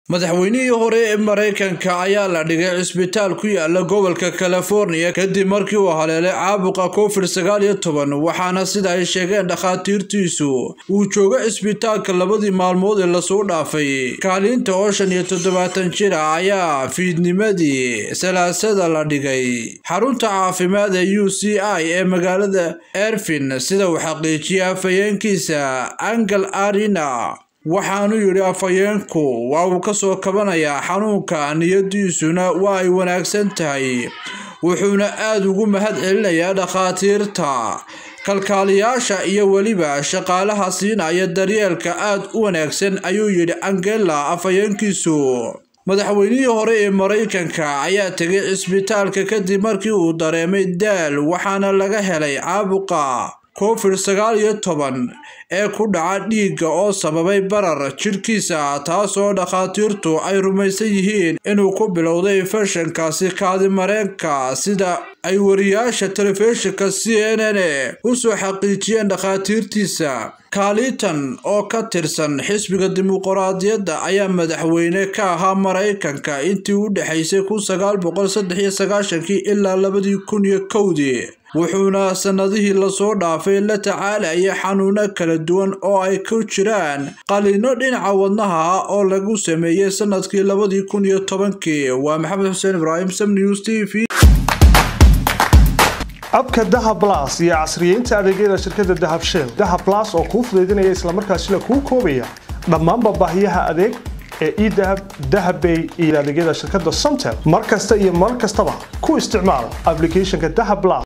madaxweynihii hore ee Mareykanka ayaa la dhigay isbitaal ku yaala gobolka California kadib markii uu haleelay caabuqa COVID-19 waxaana sida ay sheegeen dhakhaatiirtiisu uu joogay isbitaalka labadii maalmood ee la soo dhaafay kaalinta oo 75 jir ayaa fiidnimadii salaasada la dhigay xarunta caafimaad ee UCI ee magaalada Irvine sida uu xaqiijiyay afayeenkiisa Angel Arena waxaanu yiri afayeenku waa uu ka soo kabanayaa xanuunka niyadiisuna waa ay wanaagsan tahay wuxuuna aad ugu mahad celinayaa dhakhaatiirta kalkaaliyaasha iyo waliba shaqaalaha siinaya daryeelka aad u wanaagsan ayuu yiri Angela afayeenkiisu madaxweynihii hore ee Mareykanka ayaa tagay isbitaalka kadib markii uu dareemay daal waxaana laga helay caabuqa COVID-19 ee ku dhaca dhiigga oo sababay barar jirkiisa taasoo dhakhaatiirtu ay rumaysan yihiin inuu ku bilowday infekshankaasi kaadi mareenka sida ay wariyaasha telefishinka CNN u soo xaqiijiyeen dhakhaatiirtiisa Clinton oo ka tirsan xisbiga dimuqraadiyadda ayaa madaxweyne ka ahaa Mareykanka intii u dhaxaysay 1993 ilaa 2001 wuxuuna sanadihii la soo dhaafay la tacaalayay xanuuno kala duwan oo ay ku jiraan qalliino dhinaca wadnaha oo lagu sameeyay sanadkii 2010 waa Maxamed Xuseen Ibrahim Sam News TV abka Dahab Plus iyo casriyeynta adeegyada shirkadda Dahab Shell Dahab Plus oo ku fududeynaya isla markaasina ku koobaya dhammaan baahiyaha adeeg ee eDahab Dahabbay iyo adeegyada shirkadda Somtel markasta iyo mar kastaba ku isticmaal applicationka Dahab Plus